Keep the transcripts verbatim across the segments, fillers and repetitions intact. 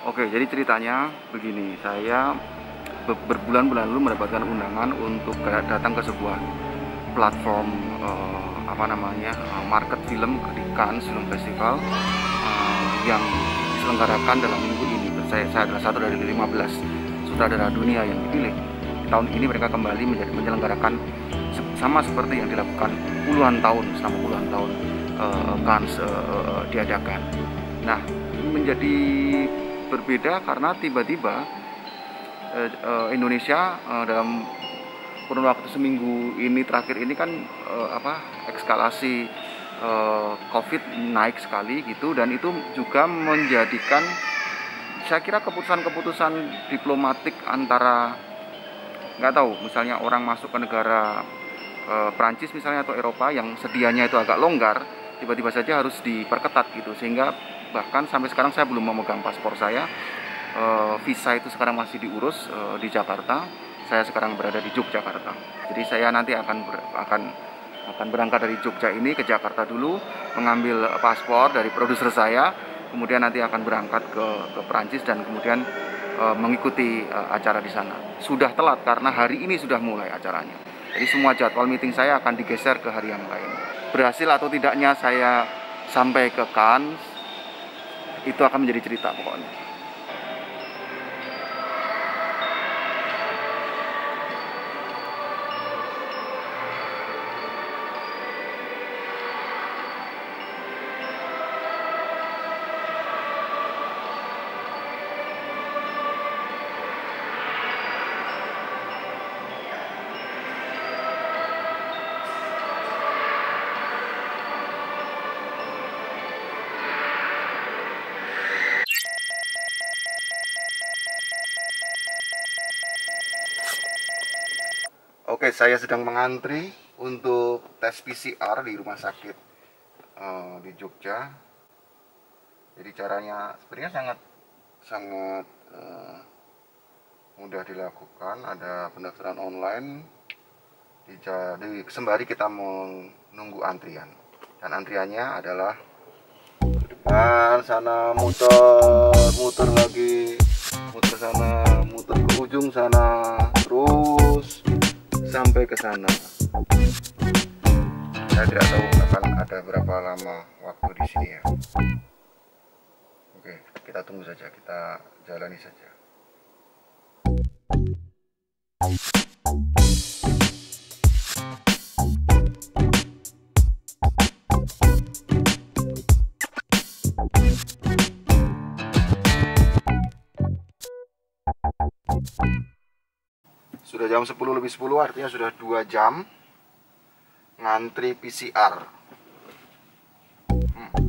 Oke, jadi ceritanya begini, saya berbulan-bulan lalu mendapatkan undangan untuk datang ke sebuah platform uh, apa namanya uh, market film di Cannes Film Festival uh, yang diselenggarakan dalam minggu ini. Saya, saya adalah satu dari lima belas sutradara dunia yang dipilih. Tahun ini mereka kembali menjadi menyelenggarakan sama seperti yang dilakukan puluhan tahun selama puluhan tahun uh, Cannes uh, diadakan. Nah, menjadi berbeda karena tiba-tiba uh, uh, Indonesia uh, dalam kurun waktu seminggu ini terakhir ini kan uh, apa ekskalasi uh, COVID naik sekali gitu, dan itu juga menjadikan saya kira keputusan-keputusan diplomatik antara nggak tahu misalnya orang masuk ke negara uh, Prancis misalnya atau Eropa yang sedianya itu agak longgar tiba-tiba saja harus diperketat gitu, sehingga bahkan sampai sekarang saya belum memegang paspor saya. Uh, visa itu sekarang masih diurus uh, di Jakarta. Saya sekarang berada di Yogyakarta. Jadi saya nanti akan ber, akan akan berangkat dari Jogja ini ke Jakarta dulu, mengambil paspor dari produser saya, kemudian nanti akan berangkat ke ke Perancis dan kemudian uh, mengikuti uh, acara di sana. Sudah telat karena hari ini sudah mulai acaranya. Jadi semua jadwal meeting saya akan digeser ke hari yang lain. Berhasil atau tidaknya saya sampai ke Cannes, itu akan menjadi cerita pokoknya. Oke, saya sedang mengantri untuk tes P C R di rumah sakit uh, di Jogja. Jadi caranya sebenarnya sangat sangat uh, mudah dilakukan. Ada pendaftaran online. Jadi sembari kita menunggu antrian. Dan antriannya adalah ke depan sana, muter, muter lagi, muter sana, muter ke ujung sana, terus sampai ke sana. Saya tidak tahu akan ada berapa lama waktu di sini ya. Oke, kita tunggu saja, kita jalani saja. Sudah jam sepuluh lebih sepuluh, artinya sudah dua jam ngantri P C R. Hmm.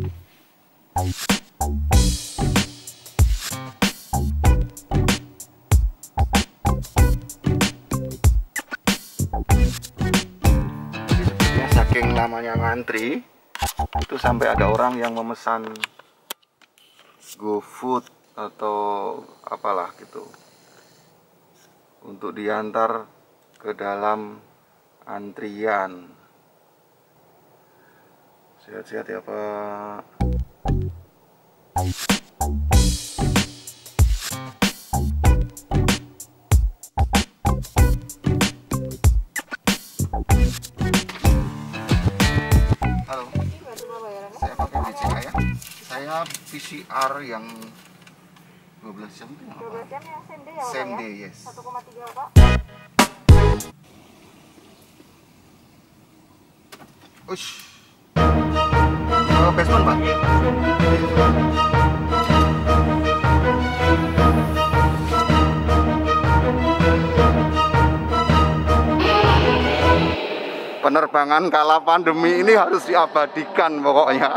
Jadi sepertinya saking lamanya ngantri, itu sampai ada orang yang memesan GoFood atau apalah gitu untuk diantar ke dalam antrian. Sehat-sehat ya Pak. Halo, saya pakai B C A ya. Saya P C R yang dua belas jam itu apa? dua belas jam yang same day ya, Same Pak, day, ya? yes. satu koma tiga, Pak. Ush. Oh, basement, Pak. Penerbangan kala pandemi ini harus diabadikan pokoknya.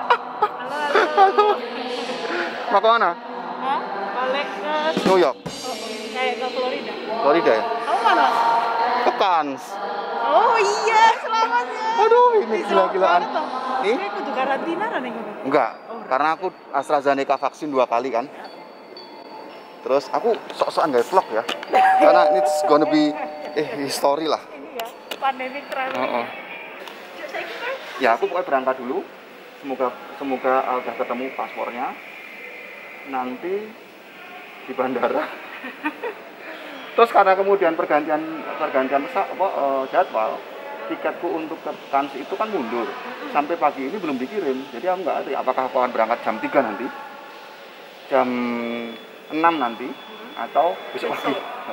Mau ke mana? Hah? Balik ke New York. oh, kayak ke Florida. Florida ya? Kamu mana? Ke Cannes. Oh iya, selamat ya. Aduh, ini gila-gilaan. Ini aku tuh karantina kan nih? Enggak, karena aku AstraZeneca vaksin dua kali kan. Terus aku sok-sokan nggak vlog ya, karena it's gonna be eh history lah. Ini ya, pandemic travel. Oh, oh. Ya aku pokoknya berangkat dulu. Semoga semoga udah ketemu paspornya. Nanti di bandara. Terus karena kemudian pergantian pergantian pesawat apa uh, jadwal, tiketku untuk ke Cannes itu kan mundur. Sampai pagi ini belum dikirim. Jadi aku nggak ngerti apakah aku akan berangkat jam tiga nanti, jam enam nanti, atau besok pagi.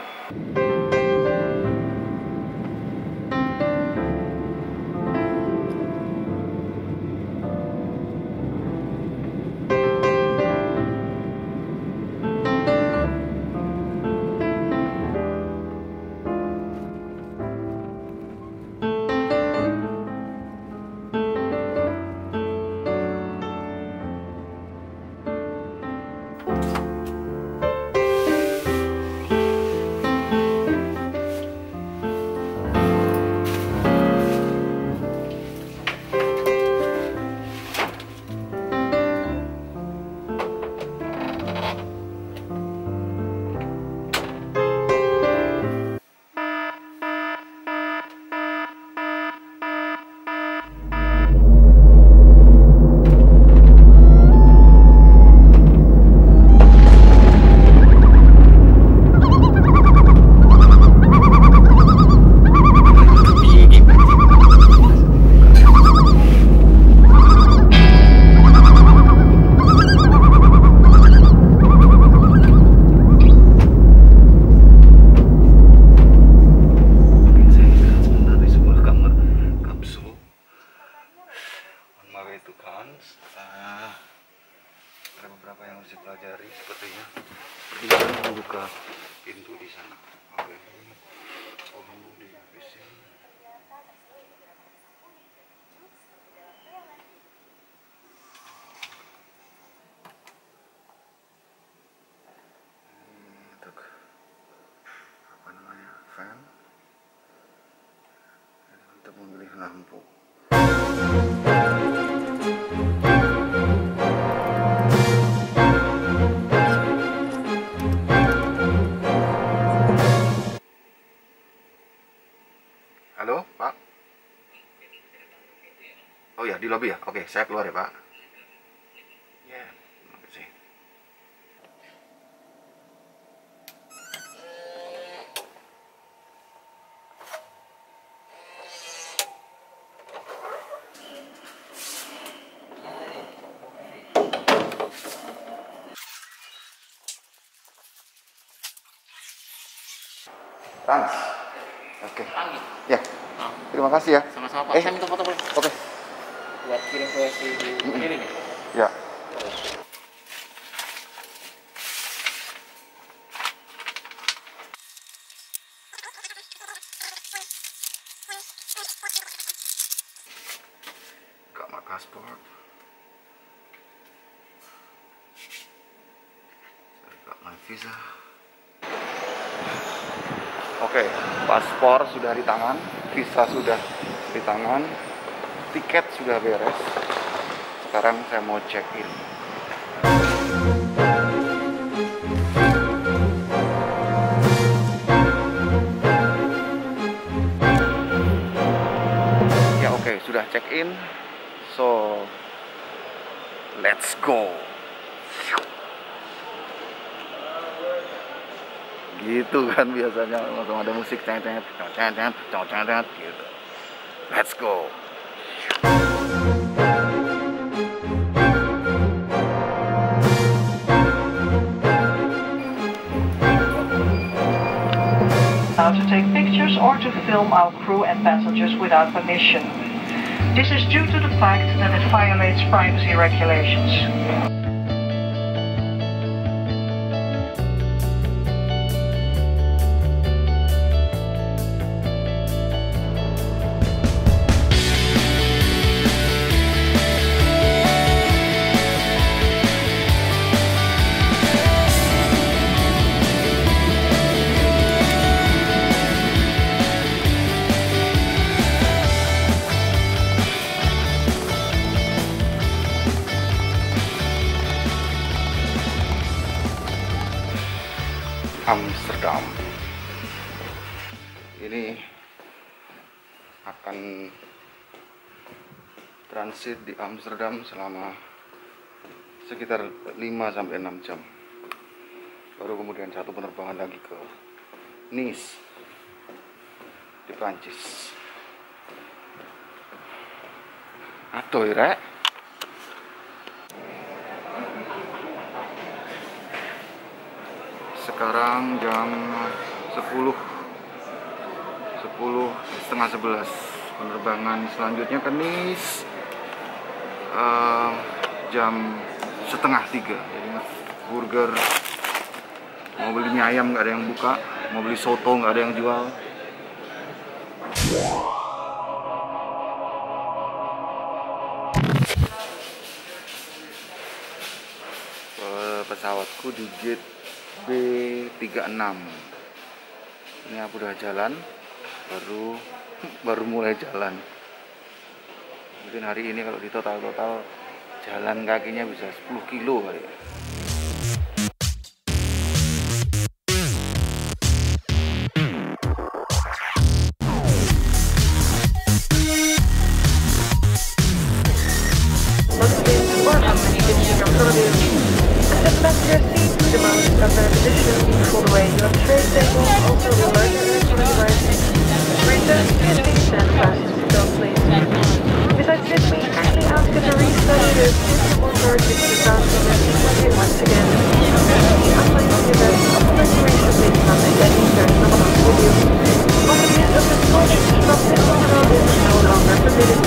Ada beberapa yang harus dipelajari sepertinya. Seperti membuka pintu di sana. Oke. Oh, di sini. Untuk apa namanya, fan. Untuk memilih lampu. Halo, Pak? Oh ya, di lobi ya? Oke, saya keluar ya, Pak. Ya, terima kasih. Trans. Oke. Panggil. Ya. Terima kasih ya. Sama-sama Pak. Eh. Saya minta foto boleh? Oke. Buat kirim ke si ini nih. Ya. Got my passport. I got my visa. Oke, paspor sudah di tangan, visa sudah di tangan, tiket sudah beres. Sekarang saya mau check in. Ya oke, sudah check in. So, let's go. Gitu kan biasanya langsung ada musik ceng-ceng ceng-ceng ceng-ceng gitu. Let's go. To take pictures or to film our crew and passengers without permission. This is due to the fact that it violates privacy regulations. Amsterdam. Ini akan transit di Amsterdam selama sekitar lima sampai enam jam. baru kemudian satu penerbangan lagi ke Nice di Prancis. Aduh, rek. Sekarang jam sepuluh sepuluh setengah sebelas. Penerbangan selanjutnya ke Nice uh, jam setengah tiga. Jadi burger, mau beli mie ayam nggak ada yang buka, mau beli soto nggak ada yang jual. Pesawatku di gate B tiga enam. Ini aku udah jalan, baru baru mulai jalan. Mungkin hari ini kalau di total-total jalan kakinya bisa sepuluh kilo kali. Passenger seat to the most of their position before the way your tray table also the larger device. Return to your seats and fasten seatbelt please. Besides this, we kindly ask you to restart your suitable door to the sound of your seat once again. The unlikely event of evacuation based on the heading turns of the audio. On the end of the toilet, from this road is no longer permitted.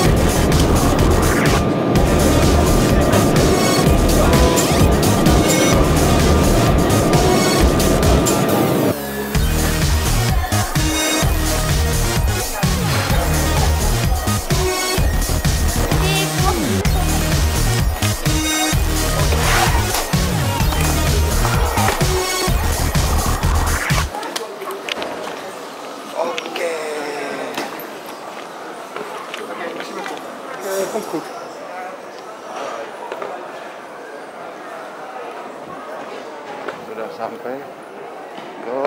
Sudah sampai ke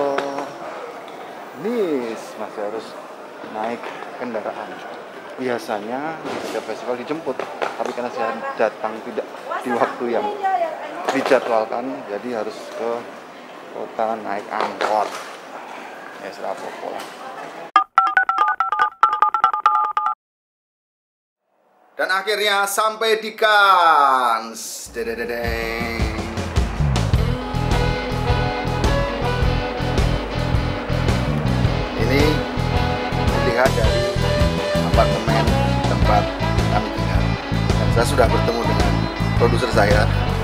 Nice, masih harus naik kendaraan. Biasanya setiap festival dijemput, tapi karena saya datang tidak di waktu yang dijadwalkan, jadi harus ke kota naik angkot. Ya serapopo lah. Dan akhirnya sampai di Cannes. Dedededeng. Ini dilihat dari apartemen tempat kami tinggal. Dan saya sudah bertemu dengan produser saya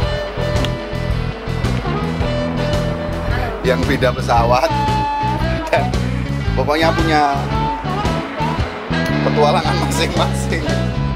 yang beda pesawat dan pokoknya punya petualangan masing-masing.